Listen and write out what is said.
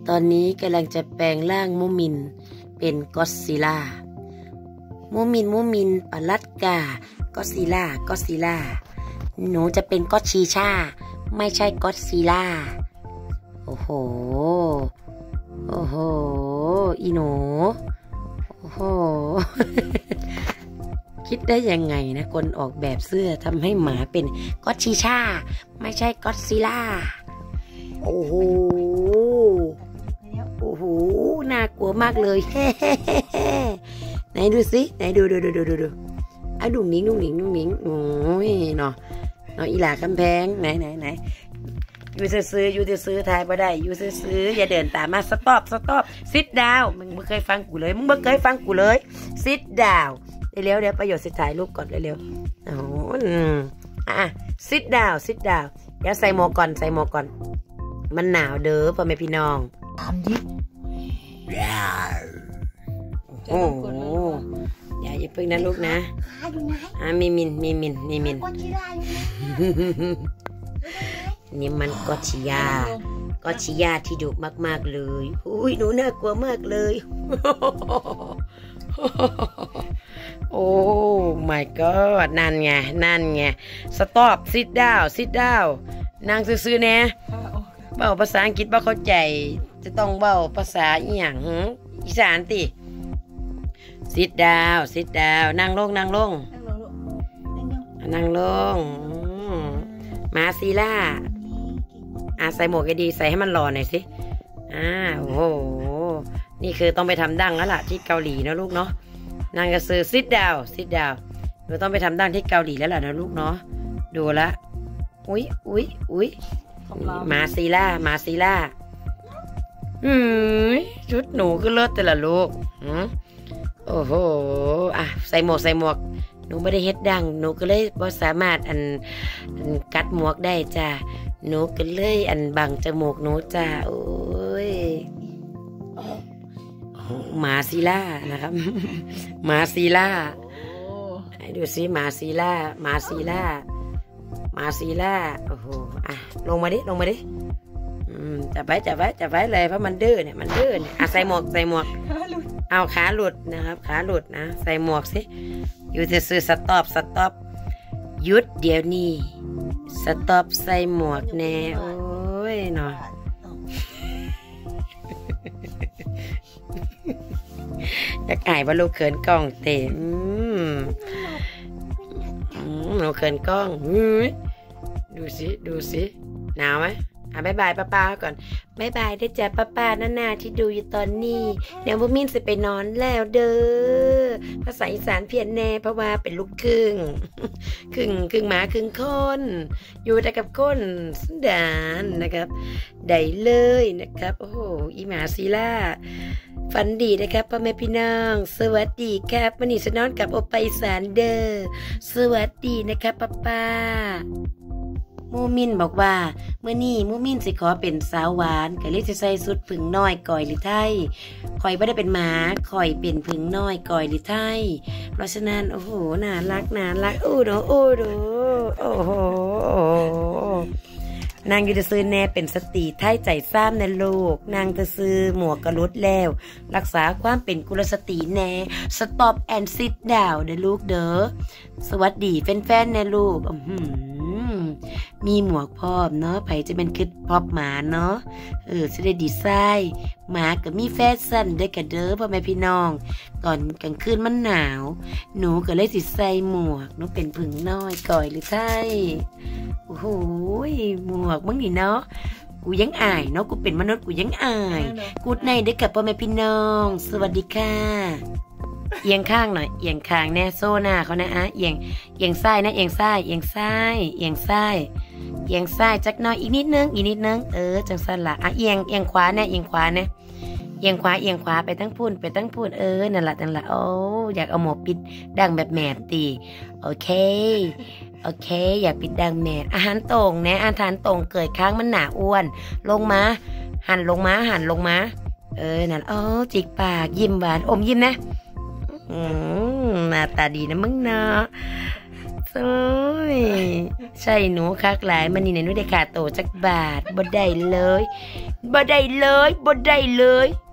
ตอนนี้กำลังจะแปลงร่างมูมินเป็นก็อดซิลล่ามูมินปลัดกาก็อดซิลล่าหนูจะเป็นก็อดชีชาไม่ใช่ก็อดซิลล่าโอ้โหอีหนูโอ้โห คิดได้ยังไงนะคนออกแบบเสื้อทำให้หมาเป็นก็อดชีชาไม่ใช่ก็อดซิลล่าโอ้โหน่ากลัวมากเลยไหนดูสิไหนดูเอาดุ่งนิ้งโอ้ยเนาะอีหล่ากำแพงไหนอยู่ซื้อทายบ่ได้อยู่ซื้ออย่าเดินตามมาสต็อปซิทดาวมึงไม่เคยฟังกูเลยซิทดาวเร็วเดี๋ยวประโยชน์สิถ่ายรูปก่อนเร็วโอ้ซิทดาวเดี๋ยวใส่หมวกก่อนมันหนาวเด้อพ่อแม่พี่น้องตามดิโอ้โหอย่าเพิ่งนะลูกนะมีมินนี่มันก็ชิยาที่ดุมากๆเลยอุ้ยหนูน่ากลัวมากเลยโอ้ my god นั่นไงสต็อปซิทดาวนั่งซื่อๆแน่เบ้าภาษาอังกฤษบ่เข้าใจจะต้องเบ้าภาษาอีหยังอีสานติซิทดาวนั่งลงมาซีล่าใส่หมวกดีใส่ให้มันหล่อหน่อยสิโอ้โหนี่คือต้องไปทำดั้งแล้วล่ะที่เกาหลีนะลูกเนาะนางกระสือซิทดาวหนูต้องไปทำดั้งที่เกาหลีแล้วล่ะนะลูกเนาะดูละอุ้ยมาซีล่าชุดหนูก็เลิศแต่ละลูกโอ้โหใส่หมวกหนูไม่ได้เฮ็ดดังหนูก็เลยบ่สามารถอันกัดหมวกได้จ้ะหนูก็เลยบังจมูกหนูจ้ะโอ้ยหมาซีล่านะครับหมาซีล่าให้ดูสิหมาซีล่าโอ้โหลงมาดิจับไว้เลยเพราะมันดื้อเนี่ยใส่หมวกเอาขาหลุดนะครับนะใส่หมวกสิอยู่จะซื้อสต็อปหยุดเดี๋ยวนี้สต็อปใส่หมวกแน่โอ้ยเนาะอยากอายว่าลูกเขินกล้องเต็มหนูเขินกล้องดูสิหนาวไหมบ๊ายบายป้าก่อนบ๊ายบายได้จ้ะป้านาที่ดูอยู่ตอนนี้เดี๋ยวบุมินจะไปนอนแล้วเด้อภาษาอีสานเพี้ยนแน่เพราะว่าเป็นลูกครึ่งหมาครึ่งคนอยู่แต่กับคนสันดานนะครับได้เลยนะครับโอ้โหอีหมาซีล่าฝันดีนะครับพ่อแม่พี่น้องสวัสดีครับวันนี้จะนอนกับโอไปอีสานเด้อสวัสดีนะครับป้ามูมินบอกว่าเมื่อนี้มูมินสิขอเป็นสาวหวานก็เลยจะใส่สุดผึ่งน้อยก่อยหรือไทยข่อยไม่ได้เป็นหมาข่อยเป็นผึ่งน้อยก่อยหรือไทยเพราะฉะนั้นโอ้โหน่ารักโอ้โหนางอยู่จะซื้อแน่เป็นสติไทยใจซ้ำในโลกนางจะซื้อหมวกกระลุดแล้วรักษาความเป็นกุลสตรีแน่สต็อปแอนด์ซิทดาวเด้อลูกเด้อสวัสดีแฟนๆในลูกมีหมวกพร้อมเนาะไผจะเป็นคิดพอบหมาเนาะจะได้ดีไซน์หมาก็มีแฟชั่นได้กระเด้อพ่อแม่พี่น้องตอนกลางคืนมันหนาวหนูก็เลยสิใส่หมวกหนูเป็นผึ่งน้อยก่อยหรือไทยโอ้โหหมวกมึงนี่เนาะกูยังอายเนาะกูเป็นมนุษย์กูยังอายกูในได้กับพ่อแม่พี่น้องสวัสดีค่ะเอียงข้างหน่อยเอียงข้างแน่โซหน้าเขานะเอียงซ้ายนะเอียงซ้ายจักหน่อยอีกนิดนึงจังสั่นละเอียงขวานะเอียงขวาไปทั้งพูนนั่นละโอ้อยากเอาหมวกปิดดังแบบแมบตีโอเคอยากปิดดังแมบอาหารตรงนะอาหารตรงเกิดค้างมันหนาอ้วนลงมาหันลงมานั่นจิกปากยิ้มหวานอมยิ้มนะหน้าตาดีนะมึงเนาะโอ้ยใช่หนูคักหลายมันนี่เนี่ยหนูได้ขาโตจักบาทบ่ได้เลยบ่ได้เลยบ่ได้เลย